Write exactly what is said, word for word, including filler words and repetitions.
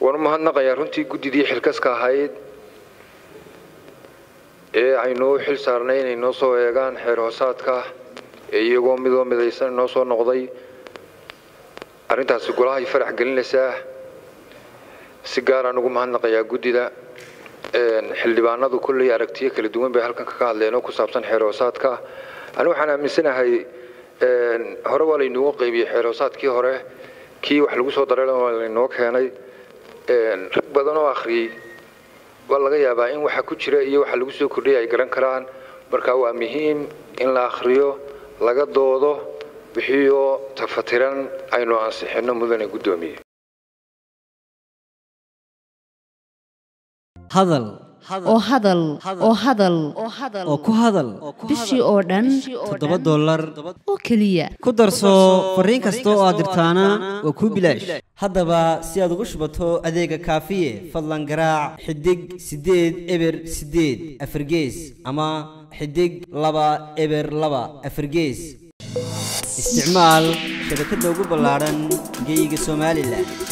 ورمهنقيا runtii gudidii xilkaska ahayd ee aynu xil saarnay inoo soo eegaan xeer hoosaadka iyagoo midoo midaysan inoo soo noqday arintaasi golaha ay farax gelinaysaa si gaar ah ugu mahadnaqayaa gudida een xildhibaanadu kulli aragtiyo kala duwan bay halkan ka hadleen oo ku saabsan xeer hoosaadka anigu waxaan aaminsanahay een hore waa la inoo qaybiyay xeer hoosaadkii hore kii wax lagu soo daray waa la inoo keenay een rag badan oo akhriyay waa laga yaabaa in waxa ku jira iyo waxa lagu soo kordhiyay ay garan karaan marka waa muhiim in la akhriyo laga doodo bixiyo tafatiran aynu ansixino mudane gudoomiye hadal oo hadal oo hadal oo ku hadal bishii oo dhan toddoba dollar oo kaliya ku darso fariin kasta oo aad dirtaana waa ku bilaash haddaba si aad ugu shubato adeega kaafiye fadlan garaac xidig sideed eber sideed afargees ama xidig laba eber laba afargees isticmaal shabakadda ugu ballaaran geyga Soomaaliland.